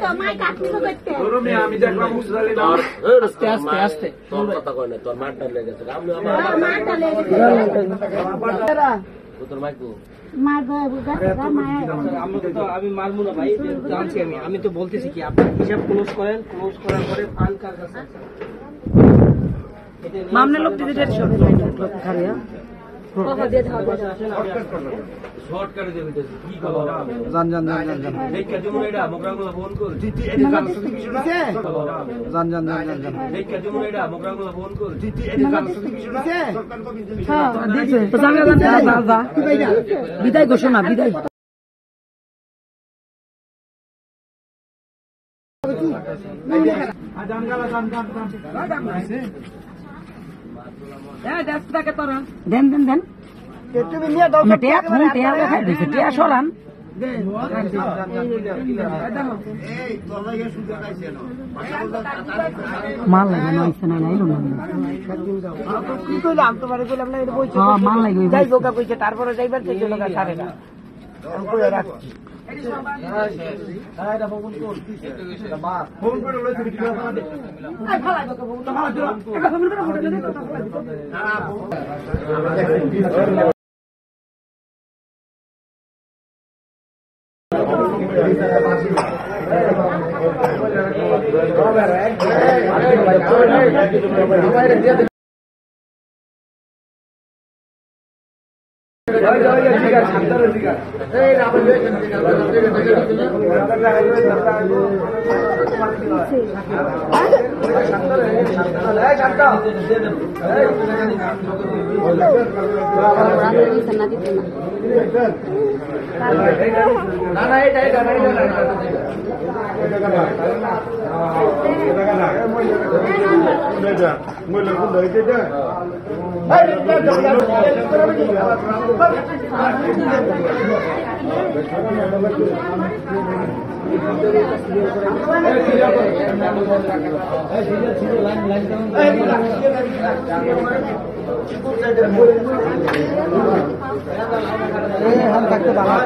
আমি মারবো না ভাই, জানছি আমি তো বলতেছি কি আপনি হিসাব ক্লোজ করেন, ক্লোজ করার পরে ফান্ড কার কাছে মামলা লোক দিতে যাচ্ছে খারিয়া শর্টকাটে দেবে কি করব জান জান জান জান এই কাজুমু এটা মোগরাগুলো ফোন কর জিটি এটা জানছ কিছু না জান জান জান জান এই কাজুমু এটা মোগরাগুলো ফোন কর জিটি এটা জানছ কিছু না হ্যাঁ দিছে তো জানা জানা দাদা বিদায় ঘোষণা বিদায় জান গালা জান জান জান আছে এ দস্তাকে তোরা দেন দেন দেন তুমি নিয়ে দাও টিয়া তুমি টিয়া খাই দিছে টিয়া সরান দে এই তোর লাগে সুযোগ আইছে না মাল লাগে না আইছে না নাইলো না কি কইলাম তোমারে কইলাম না এটা বইছে হ্যাঁ মাল লাগে যাই বোকা কইছে তারপরে যাইবার থেকে লোকা ছাড়ে না আমি কই রাখছি এটা ফোন কর এটা মা ফোন করে লই তুমি কি কথা দে আই ফালাই বোকা ফোন ফালাই দিও এটা ফোন করে হোটেলে দে কথা ফালাই দিও हम तक बाला